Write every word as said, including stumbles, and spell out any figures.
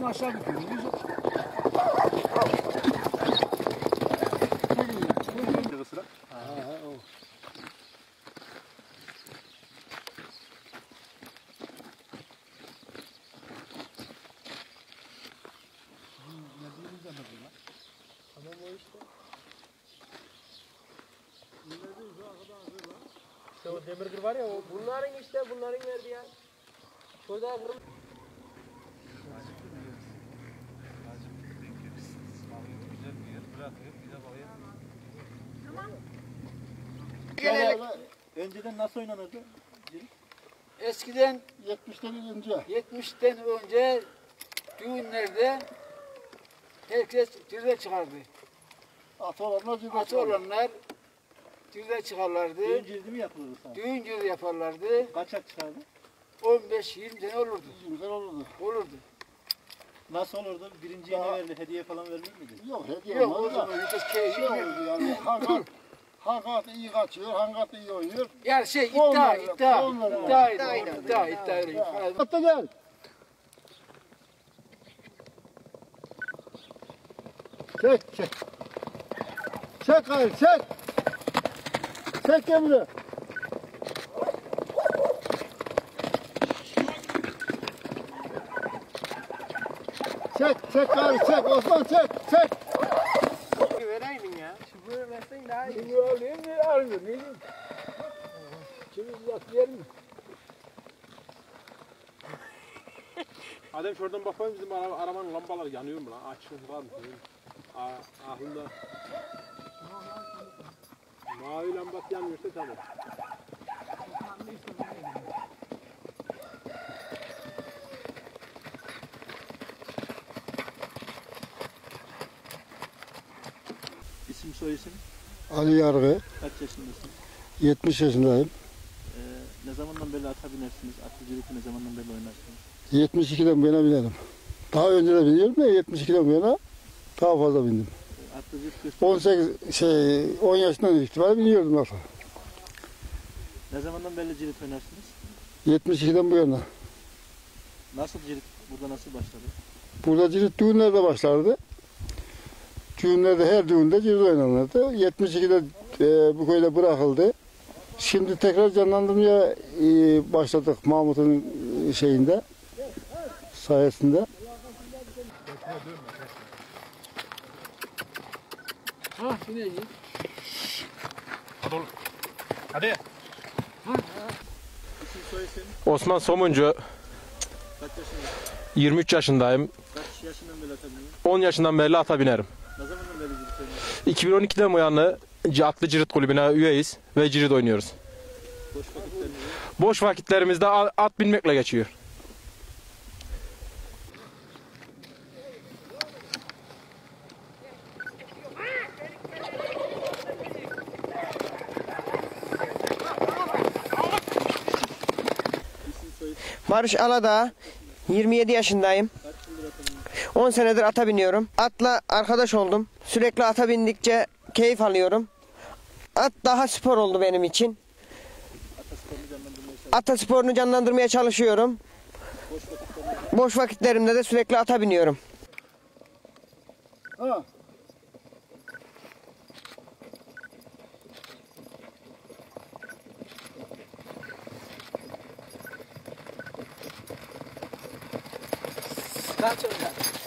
hepsini aşağı götürüyoruz. Sıra. Ha ha o. Tamam o işte. İşte o demir kır var ya o. Bunların işte bunların nerede ya? Şurada kırım. Tamam. Önceden nasıl oynanırdı? Eskiden yetmişten önce. yetmişten önce düğünlerde herkes dirde çıkardı. Atı olanlar dirde Atı olanlar dirde çıkarlardı. Düğün cildi mi yapılırdı sana? Düğün cildi yaparlardı. Kaç ak çıkardı? on beş yirmi tane olurdu. yirmi tane olurdu. Olurdu. Nasıl olurdu? Birinciye ne verirdi? Hediye falan verilir miydi? Yok hediye Yok o olmaz da. zaman herkes keyif Şey olurdu yani. Hangat, hangat iyi kaçıyor, hangat iyi oynuyor. Yani şey iddia, Onlar- iddia, onlar- iddia, iddia, iddia, iddia, iddia. Hatta gel. Çek, çek. Çek hayır, çek. Çek Emre. Çek, çek hayır, çek. Osman çek, çek. Vereydin ya. Şu böyle versen daha iyi. Şimdi alayım mı? Almıyor. Ne diyeyim? Şimdi uzak yer mi? Adem şuradan bakayım bizim ara arabanın lambaları yanıyor mu lan? Açık var mı? Ahında. Mavi lambası yanmıyorsa tamam. İsim soy isim? Ali Yargı, Kaç yaşındasın? yetmiş yaşındayım. Ee, ne zamandan beri ata binersiniz? Atıcılıkı ne zamandan beri oynarsınız? yetmiş ikiden bu yana binerim. Daha önce de biniyorum da yetmiş ikiden bu yana daha fazla bindim. Ee, atıcılık göster. on sekiz şey on yaşından itibaren biniyordum lafa. Ne zamandan beri cirit oynarsınız? yetmiş ikiden bu yana. Nasıl cirit? Burada nasıl başladı? Burada cirit düğünlerde başlardı. Düğünlerde her düğünde cirit oynanırdı. yetmiş ikide e, bu köyde bırakıldı. Şimdi tekrar canlandırmaya e, başladık Mahmut'un e, şeyinde sayesinde. Ha şimdi iyi. Hadi oğlum. Hadi. İsim soy isim? Osman Somuncu. Kaç yaşındasın? yirmi üç yaşındayım. Kaç yaşından beri ata biniyorsun? on yaşından beri ata binerim. Ne zamandan beri cirit oynuyorsun? iki bin on ikiden bu yana Atlı Cirit Kulübü'ne üyeyiz ve cirit oynuyoruz. Boş vakitlerinde Boş vakitlerimizde at binmekle geçiyor. Barış Aladağ, yirmi yedi yaşındayım. on senedir ata biniyorum. Atla arkadaş oldum. Sürekli ata bindikçe keyif alıyorum. At daha spor oldu benim için. Ata sporunu canlandırmaya çalışıyorum. Boş vakitlerimde de sürekli ata biniyorum. Ha. Kaç